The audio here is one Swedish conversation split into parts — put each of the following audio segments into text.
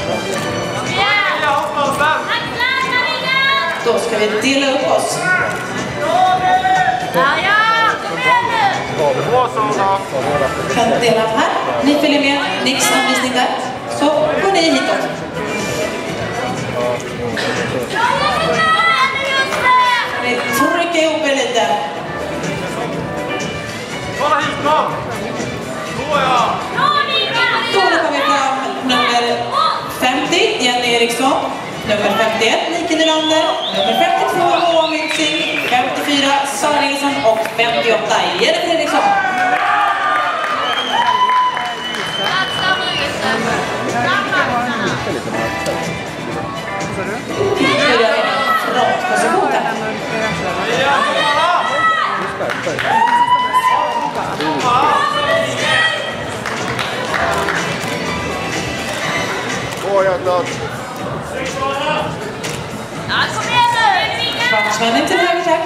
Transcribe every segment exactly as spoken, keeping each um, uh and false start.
Då ska vi dela upp oss. Kan dela här. Ni följer med Nicks anvisning där. Så går ni hitåt. Ni trycker ihop er lite. Kolla hit då! Så ja! Då kommer vi fram nummer femtio, Jenny Eriksson. Nummer femtioett, Nike Nylander. Nummer femtiotvå, Moa Myntzing. femtiofyra, Sara Nilsson. Och femtioåtta, Jenny Eriksson. Vi börjar med en frontposition här. Åh, jävlar. Kvartsvändning till höger, tack.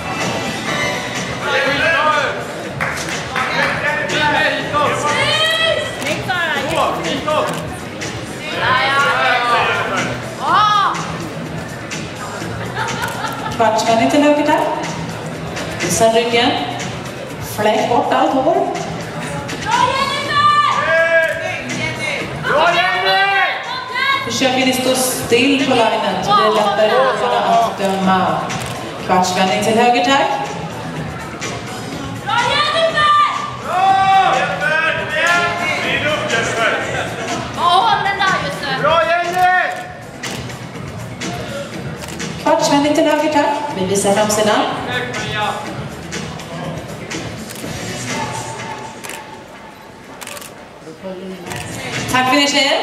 Kvartsvändning till höger, tack. Visa ryggen. Fläck bort allt hår. Försöker ni stå still på linen så det är lättare att döma. Kvartsvändning till höger, tack. Kvartsvändning till höger, tack. Vi visar framsidan. Tack för er tjejer.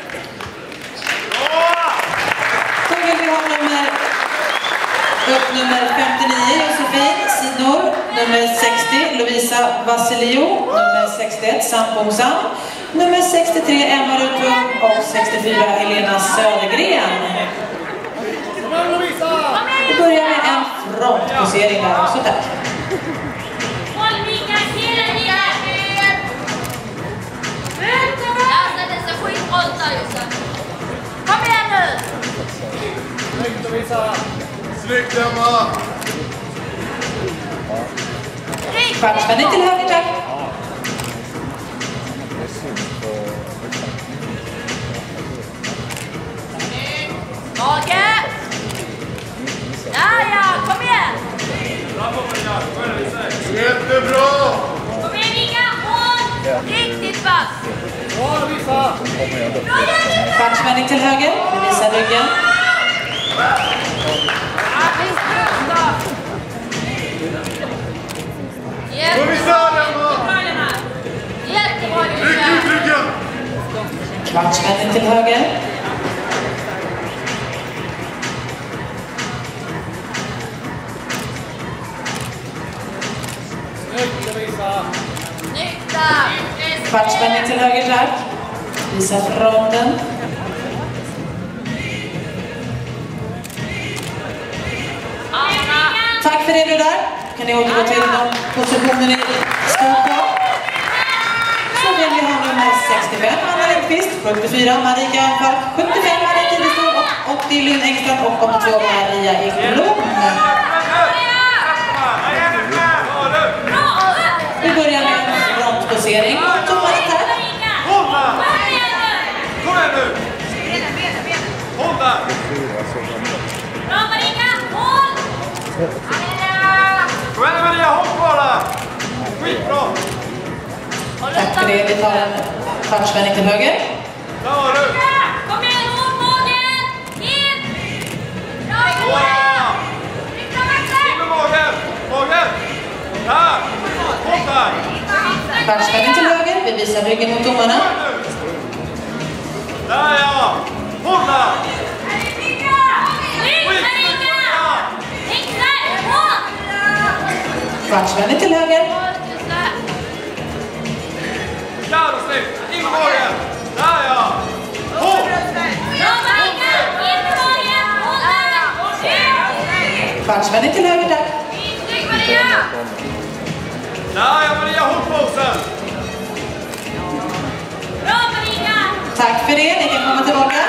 Då vill vi ha nummer, upp nummer femtionio, Josefin Sidnor. Nummer sextio, Lovisa Vasilio. Nummer sextioett, Sampongsan. Nummer sextiotre, Emma Rutum. Och sextiofyra, Helena Södergren. Vi börjar med en frontposering där också, tack. Kom igen nu! Snyggt att visa! Snyggt, Emma! Kvartsvändning till höger, tack. Mage! Ja, ja, kom igen! Jättebra! Kom igen, Inga! Håll! Riktigt fast! Bra, visa! Kvartsvändning till höger. Vi visar ryggen. Då visar Emma! Jättebra, Rygg ut ryggen! Kvartsvändning till höger. Snyggt att visa! Snyggt där! Kvartsvändning till höger, tack. Visa fronten. Tack för det nu där. Kan ni återgå till de positioner ni stod på. Så vill vi ha nummer sextiofem, Anna Lindqvist. sjuttiofyra, Marika Falk. sjuttiofem, Maria Tidestål. Och åttio, Lynn Engström. Och åttiotvå, Maria Ekblom. Vi börjar med en frontposering. Tommare här. Kom igen nu! Håll där! Bra, Marika! Håll! Kom igen Maria, håll kvar där! Skitbra! Tack för det. Vi tar en kvartsvändning till höger. Där var du! Kom igen, håll magen! In! Bra, Wow! In med magen! Magen! Där! Håll där! Kvartsvändning till höger. Vi visar ryggen mot domarna. Där ja! Håll där! Kvartsvändning till höger. Där och snyggt! In med magen! Där ja! Håll! Kvartsvändning till höger, tack. Där ja Maria, håll posen! Tack för det. Ni kan komma tillbaka.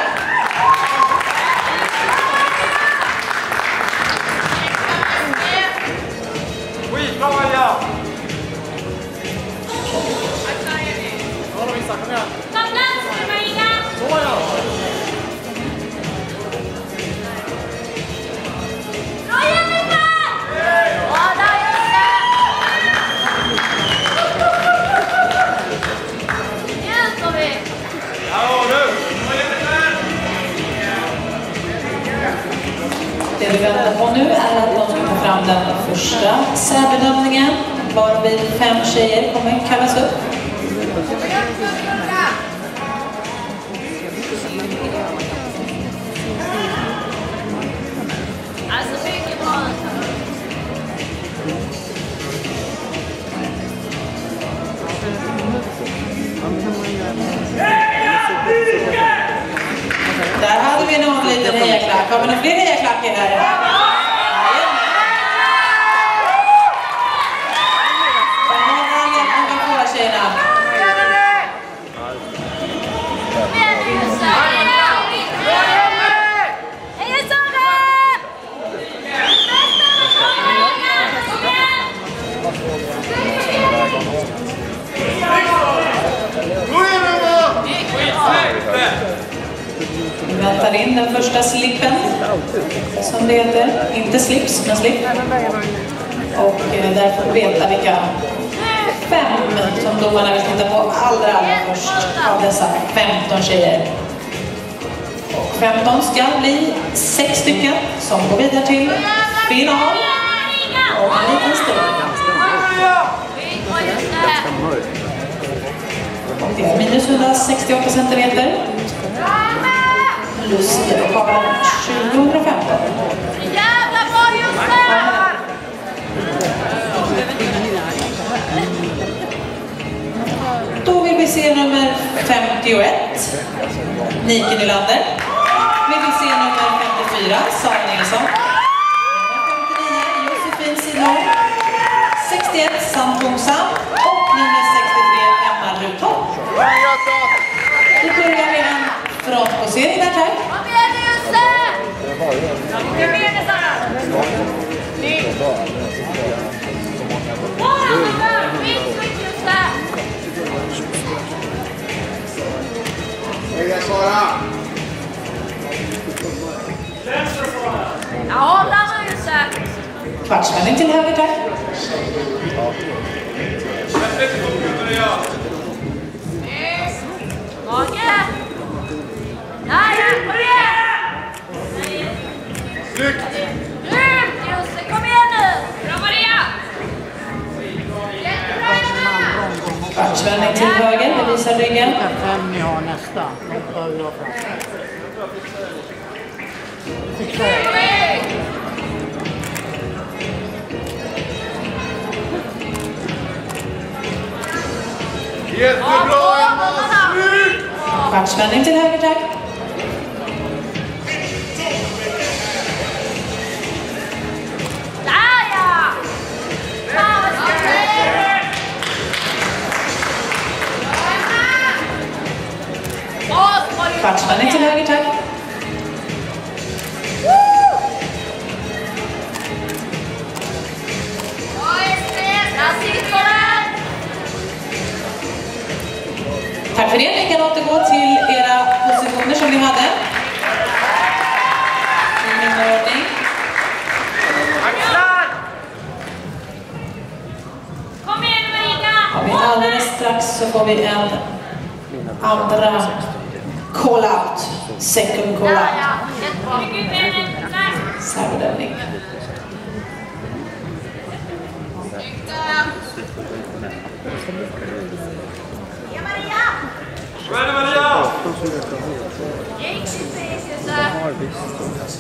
vi väntar på nu är att de ska ta fram den första särbedömningen. Varvid fem tjejer kommer kallas upp. Alltså mycket bra. Där hade vi någon liten hejaklack. Har vi några fler hejaklackar här? Vi väntar in den första slippen, som det heter. Inte slips, men slip. Och där får vi veta vilka fem som domarna vill titta på allra, allra först av dessa femton tjejer. Och femton ska bli sex stycken som går vidare till final. Och en liten stund. Och det är minus hundrasextioåtta centimeter. Plus deltagaren tjugohundrafemton. Jävla bra Josef! Då vill vi se nummer femtioett, Nike Nylander. Vi vill se nummer femtiofyra, Sara Nilsson. Nummer femtionio, Josefin Sidor. sextioett, Sandbom Sam. Och nummer sextiotre, Emma Rutholm. Då börjar vi en frontposering där, tack. Kom igen Josef! Kom igen Sara! Bara med vinst Josef! Hej Sara! Ja, hålla nu Josef! Kvartsvändning till höger, tack. Mage! Nej, kom igen! Snyggt! Grymt Josef, kom igen nu! Bra Maria! Jättebra Emma! Kvartsvändning till höger, det visar ryggen. Fem ni har nästa. Jättebra Emma! Snyggt! Kvartsvändning till höger, tack. Där ja! Fan vad snyggt! Kvartsvändning till höger, tack. Tack för det. Ni kan återgå till era positioner som ni hade. I min ordning. Kom igen Marika! Ja, vi alldeles strax så får vi en andra call-out. Second call-out. Särbedömning. Vad är det Maria? Gick precis Josef!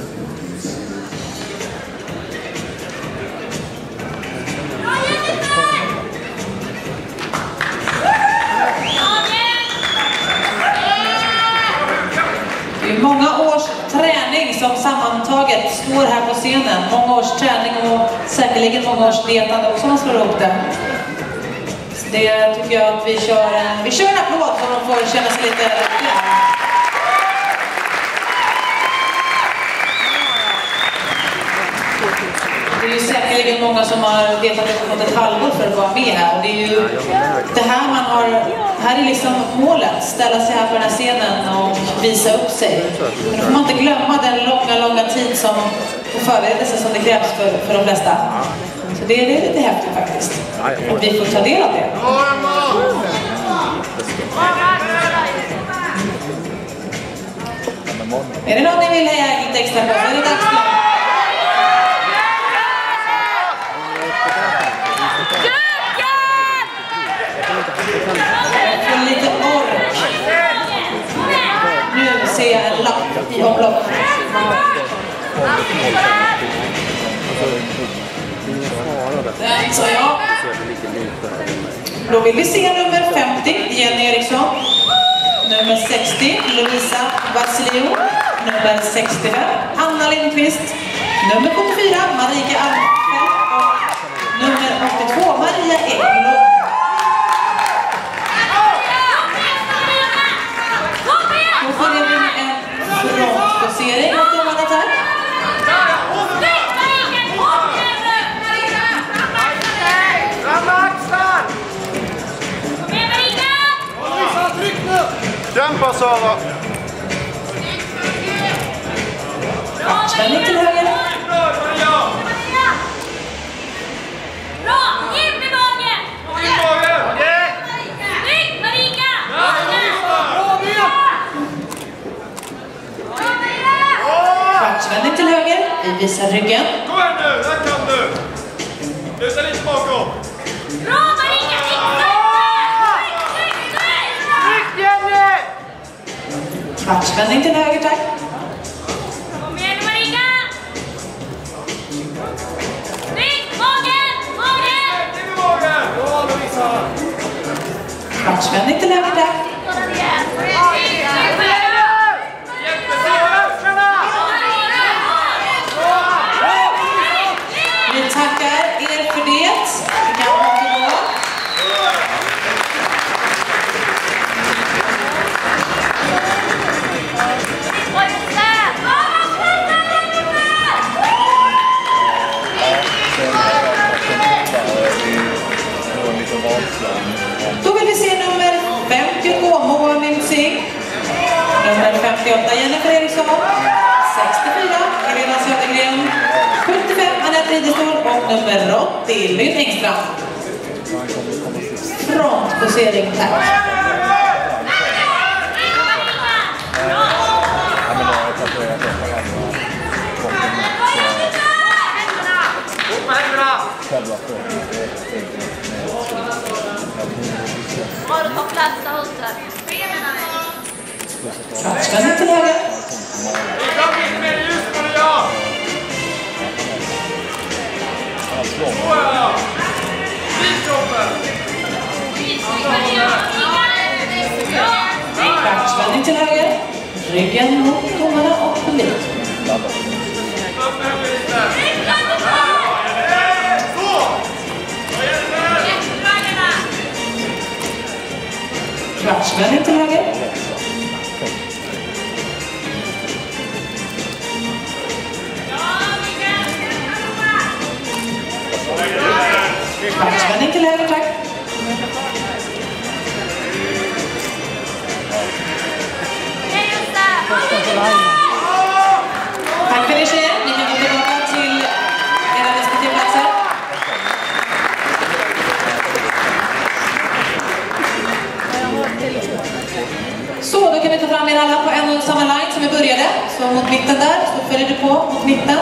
Det är många års träning som sammantaget står här på scenen. Många års träning och säkerligen många års dietande också man slår ihop det. Så det tycker jag att vi kör en, vi kör en applåd så de får känna sig lite glada. Det är ju säkerligen många som har vetat att ett halvår för att vara med här. Och det är ju det här man har, här är liksom målet, ställa sig här på den här scenen och visa upp sig. Men då får man inte glömma den långa, långa tid som och förberedelse som det krävs för, för de flesta. Så det, det är lite häftigt faktiskt. Och vi får ta del av det. Är det någon ni vill heja lite extra på? Är det dags nu? se en lapp i omlopp. Den sa jag. Då vill vi se nummer femtio, Jenny Eriksson. Nummer sextio, Lovisa Vasilio. Nummer sextiofem, Anna Lindqvist. Nummer sjuttiofyra, Marika Almfelt. Och nummer åttiotvå, Maria Eklo. Då får det bli en frontposering av domarna där. Kämpa Sara! Kvartsvändning till höger. Bra! In med magen! Snyggt Marika! Kvartsvändning till höger. Vi visar ryggen. Kom igen nu, där kan du! Luta lite bakom. Bra Marika! Kvartsvändning till höger, tack. Kom igen Marika! Snyggt! Magen! Magen! In i magen! Bra Lovisa! Kvartsvändning till höger, tack. Vi tackar er för det. Vi kan återgå. Då vill vi se nummer femtiotvå, Moa Mimsing. Nummer femtioåtta, Jennifer Eriksson. sextiofyra, Helena Södergren. sjuttiofem, Anette Ridestål. Och nummer åttio, Lynn Engström. Frontposering, tack. Upp med händerna! Har du på plats där ute? Kvartsvändning till höger. Vi kan lite mer ljus på det, ja! Så ja! Vidkroppen! Kvartsvändning till höger. Ryggen mot domarna och publik. Upp med huvudet lite! Så! Vad gäller det? Kvartsvändning till höger. Kvartsvändning till höger, tack. Tack för det, tjejer. Ni kan gå tillbaka till era respektive platser. Så, då kan vi ta fram er alla på en och samma line som vi började. Så mot mitten där, så följer du på mot mitten.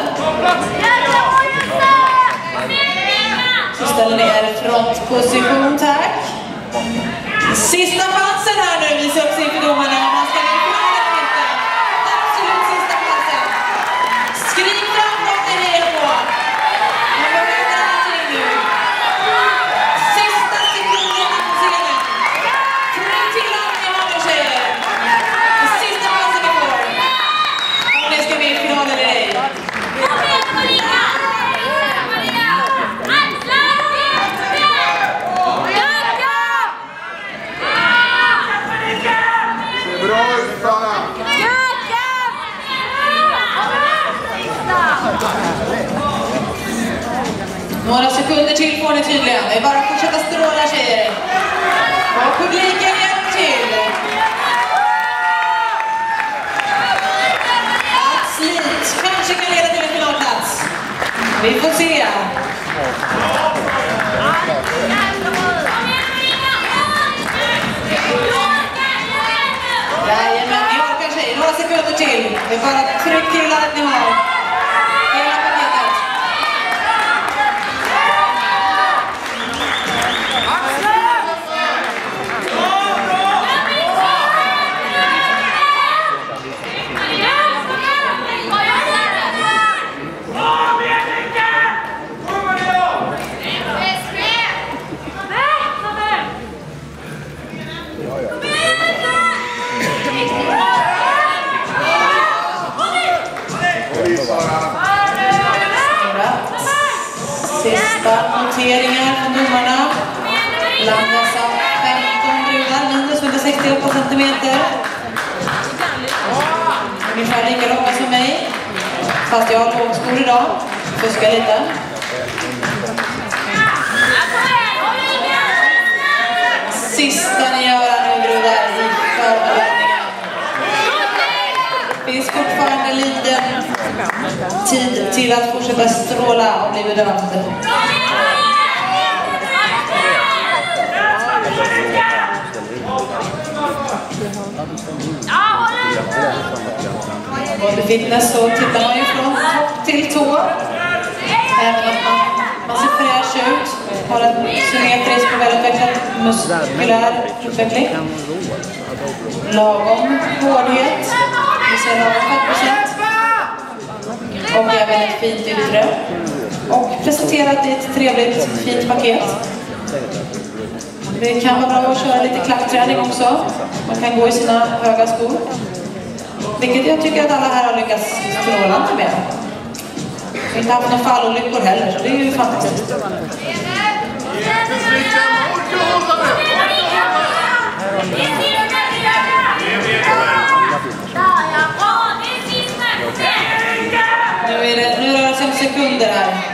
Så ställer ni er frontposition, tack. Sista chansen här nu, visa upp sig för domarna. Man ska ner i finalen eller inte. Absolut sista chansen. Skrik fram dem ni hejar på. Man behöver allting nu. Sista sekunderna på scenen. Tryck till allt ni har nu, tjejer. Sista chansen ni får. Om ni ska med i finalen eller ej. Kom igen Marika! Marika! Bra ut, Sara! Några sekunder till får ni tydligen. Det är bara att fortsätta stråla, tjejer. Och publiken hjälp till. Att slit kanske kan leda till en finalplats. Vi får se. Jajamän, ni orkar tjejer. Några sekunder till. Det är bara att tryck till allt ni har. Hela paketet. noteringar från domarna. Bland dessa femton brudar, minus hundrasextioåtta centimeter. Ungefär lika långa som mig. Fast jag har lågskor idag. Fuskar lite. Sista ni gör nu brudar i förbelöningen. Det finns fortfarande lite tid till att fortsätta stråla och bli bedömd. Både fitness så tittar man ju från topp till tå. Även om man, man ser fräsch ut. Har en symmetrisk och välutvecklad muskulär utveckling. Lagom hårdhet. Vi ser lagom fem procent. Och även ett fint yttre. Och presenterat i ett trevligt, fint paket. Det kan vara bra att köra lite klackträning också. Man kan gå i sina höga skor. Vilket jag tycker att alla här har lyckats strålande med. Vi har inte haft några fallolyckor heller, så det är ju fantastiskt. Nu är det, nu rör det sig om sekunder här.